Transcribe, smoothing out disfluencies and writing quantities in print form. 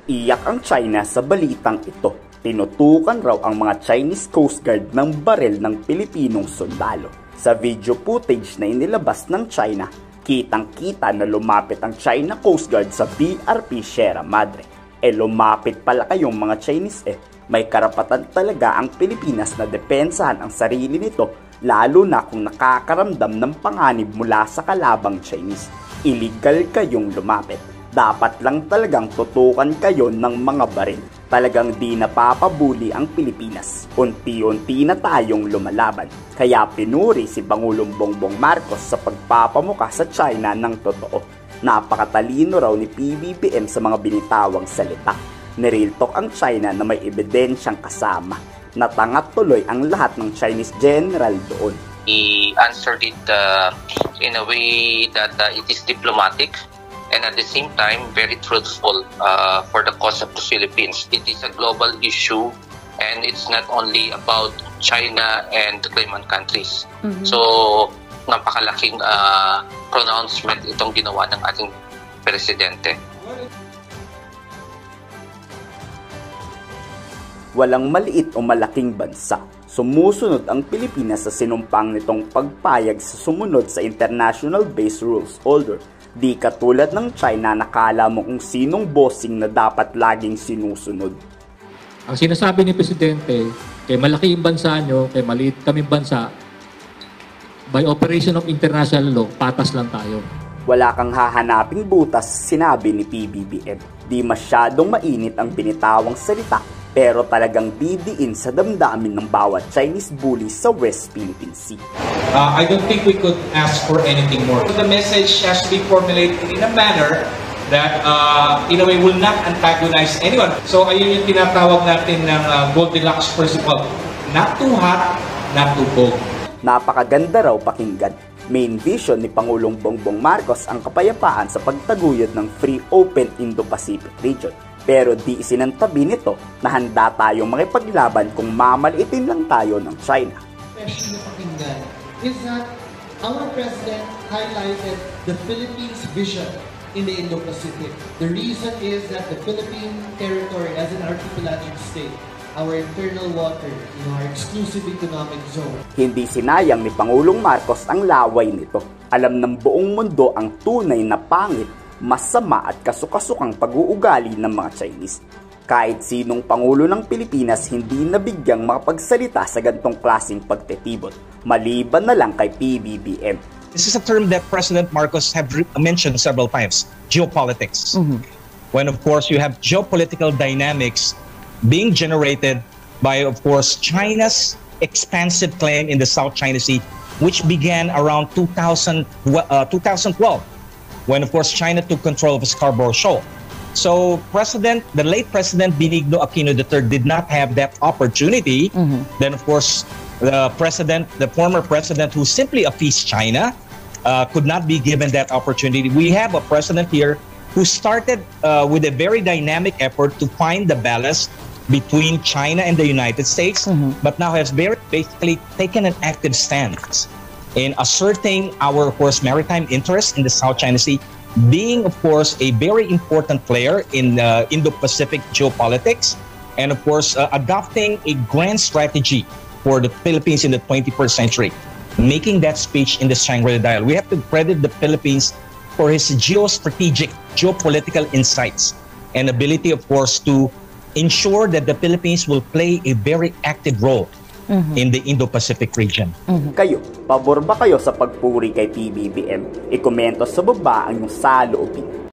Iyak ang China sa balitang ito. Tinutukan raw ang mga Chinese Coast Guard ng baril ng Pilipinong sundalo. Sa video footage na inilabas ng China, kitang-kita na lumapit ang China Coast Guard sa BRP Sierra Madre. Lumapit pala kayong mga Chinese May karapatan talaga ang Pilipinas na depensahan ang sarili nito, lalo na kung nakakaramdam ng panganib mula sa kalabang Chinese. Illegal kayong lumapit. Dapat lang talagang tutukan kayo ng mga baril. Talagang di napapabuli ang Pilipinas. Unti-unti na tayong lumalaban. Kaya pinuri si Pangulong Bongbong Marcos sa pagpapamuka sa China ng totoo. Napakatalino raw ni PBBM sa mga binitawang salita. Nireal talk ang China na may ebidensyang kasama. Natangat tuloy ang lahat ng Chinese general doon. He answered it in a way that it is diplomatic and at the same time very truthful for the cause of the Philippines. It is a global issue and it's not only about China and the claimant countries. So napakalaking pronouncement itong ginawa ng ating presidente. Walang maliit o malaking bansa. Sumusunod ang Pilipinas sa sinumpang nitong pagpayag sa sumunod sa International Base Rules Order. Di katulad ng China, nakala mo kung sinong bossing na dapat laging sinusunod. Ang sinasabi ni Presidente, kay malaki yung bansa nyo, kay maliit kaming bansa, by operation of international law, patas lang tayo. Wala kang hahanaping butas, sinabi ni PBBM. Di masyadong mainit ang binitawang salita, pero talagang didiin sa damdamin ng bawat Chinese bully sa West Philippine Sea. I don't think we could ask for anything more. The message has to be formulated in a manner that in a way will not antagonize anyone. So ayun yung tinatawag natin ng Goldilocks principle. Not too hot, not too cold. Napakaganda raw pakinggan. Main vision ni Pangulong Bongbong Marcos ang kapayapaan sa pagtaguyod ng free open Indo-Pacific region. Pero di isinantabi nito na handa tayong makipaglaban kung mamaliitin lang tayo ng China. Especially na pakinggan is that our President highlighted the Philippines' vision in the Indo-Pacific. The reason is that the Philippine territory as an archipelagic state, our internal water, our exclusive economic zone. Hindi sinayang ni Pangulong Marcos ang laway nito. Alam ng buong mundo ang tunay na pangit, masama at kasukasukang pag-uugali ng mga Chinese. Kahit sinong Pangulo ng Pilipinas hindi nabigyang makapagsalita sa gantong klaseng pagtitibot, maliban na lang kay PBBM. This is a term that President Marcos have mentioned several times, geopolitics. When of course you have geopolitical dynamics being generated by of course China's expansive claim in the South China Sea, which began around 2012. When of course China took control of Scarborough Shoal. So the late President Benigno Aquino III did not have that opportunity. Then of course the former president who simply appeased China could not be given that opportunity. We have a president here who started with a very dynamic effort to find the balance between China and the United States, but now has basically taken an active stance in asserting our, of course, maritime interests in the South China Sea, being, of course, a very important player in Indo-Pacific geopolitics, and, of course, adopting a grand strategy for the Philippines in the 21st century, making that speech in the Shangri-La Dialogue. We have to credit the Philippines for his geostrategic, geopolitical insights and ability, of course, to ensure that the Philippines will play a very active role in the Indo-Pacific region. Kayo, pabor ba kayo sa pagpuri kay PBBM? I-komento sa baba ang iyong saloobin.